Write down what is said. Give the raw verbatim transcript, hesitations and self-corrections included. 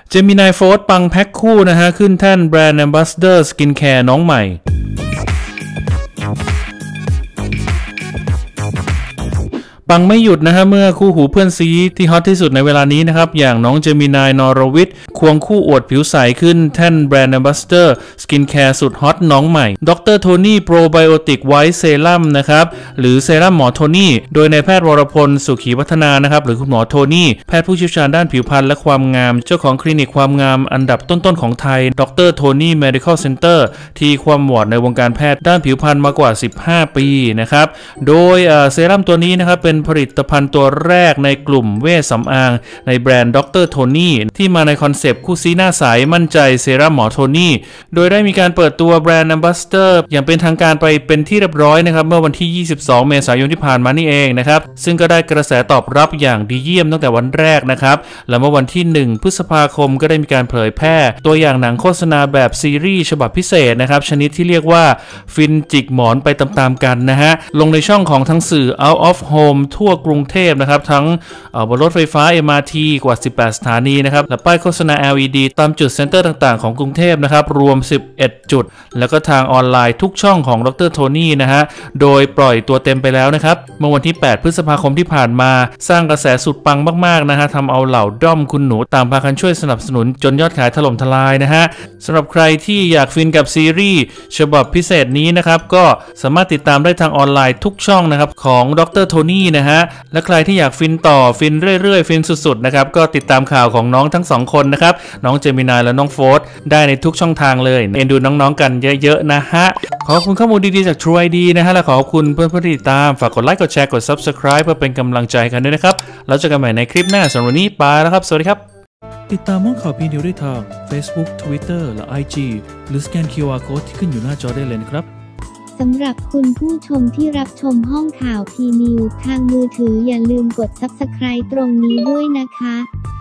เจมินายโฟร์ธปังแพ็คคู่นะฮะขึ้นแท่นแบรนด์แอมบาสเดอร์สกินแคร์น้องใหม่ปังไม่หยุดนะฮะเมื่อคู่หูเพื่อนซีที่ฮอตที่สุดในเวลานี้นะครับอย่างน้องเจมินายนรวิทย์ควงคู่อวดผิวใสขึ้นแท่นแบรนด์แอมบาสเดอร์สกินแคร์สุดฮอตน้องใหม่ดรโทนี่โปรไบโอติกไวท์เซรั่มนะครับหรือเซรั่มหมอโทนี่โดยนายแพทย์วรพลสุขีวัฒนานะครับหรือคุณหมอโทนี่แพทย์ผู้เชี่ยวชาญด้านผิวพรรณและความงามเจ้าของคลินิกความงามอันดับต้นๆของไทยดรโทนี่ Medical Center ที่ความวอร์ดในวงการแพทย์ด้านผิวพรรณมากว่าสิบห้าปีนะครับโดยเซรั่มตัวนี้นะครับเป็นผลิตภัณฑ์ตัวแรกในกลุ่มเวชสำอางในแบรนด์ดรโทนี่ที่มาในคอนเซปต์คู่ซีหน้าใสมั่นใจเซรั่มหมอโทนี่โดยได้มีการเปิดตัวแบรนด์แอมบาสเดอร์อย่างเป็นทางการไปเป็นที่เรียบร้อยนะครับเมื่อวันที่ยี่สิบสองเมษายนที่ผ่านมานี่เองนะครับซึ่งก็ได้กระแสตอบรับอย่างดีเยี่ยมตั้งแต่วันแรกนะครับและเมื่อวันที่หนึ่งพฤษภาคมก็ได้มีการเผยแพร่ตัวอย่างหนังโฆษณาแบบซีรีส์ฉบับพิเศษนะครับชนิดที่เรียกว่าฟินจิกหมอนไปตามๆกันนะฮะลงในช่องของทั้งสื่อ Out of Home ทั่วกรุงเทพนะครับทั้งบนรถไฟฟ้า เอ็ม อาร์ ที กว่าสิบแปดสถานีนะครับและป้ายโฆษณา แอล อี ดี ตามจุดเซ็นเตอร์ต่างๆของกรุงเทพนะครับรวมสิบเอ็ดจุดแล้วก็ทางออนไลน์ทุกช่องของดรโทนี่นะฮะโดยปล่อยตัวเต็มไปแล้วนะครับเมื่อวันที่แปดพฤษภาคมที่ผ่านมาสร้างกระแสสุดปังมากๆนะฮะทำเอาเหล่าด้อมคุณหนูตามพากันช่วยสนับสนุนจนยอดขายถล่มทลายนะฮะสำหรับใครที่อยากฟินกับซีรีส์ฉบับพิเศษนี้นะครับก็สามารถติดตามได้ทางออนไลน์ทุกช่องนะครับของดรโทนี่นะฮะและใครที่อยากฟินต่อฟินเรื่อยๆฟินสุดๆนะครับก็ติดตามข่าวของน้องทั้งสองคนนะครับน้องเจมินายและน้องโฟร์ธได้ในทุกช่องทางเลยเอ็นดูน้องๆกันเยอะๆนะฮะขอบคุณข้อมูลดีๆจาก True ไอ ดี นะฮะและขอบคุณเพื่อนๆที่ติดตามฝากกดไลค์กดแชร์กด Subscribe เพื่อเป็นกำลังใจกันด้วยนะครับแล้วเจอกันใหม่ในคลิปหน้าสำหรับวันนี้ไปแล้วครับสวัสดีครับติดตามห้องข่าวพีนิวได้ทาง Facebook Twitter และ ไอ จี หรือสแกน คิว อาร์ Code ที่ขึ้นอยู่หน้าจอได้เลยนะครับสำหรับคุณผู้ชมที่รับชมห้องข่าวพีนิวทางมือถืออย่าลืมกด ซับสไครบ์ ตรงนี้ด้วยนะคะ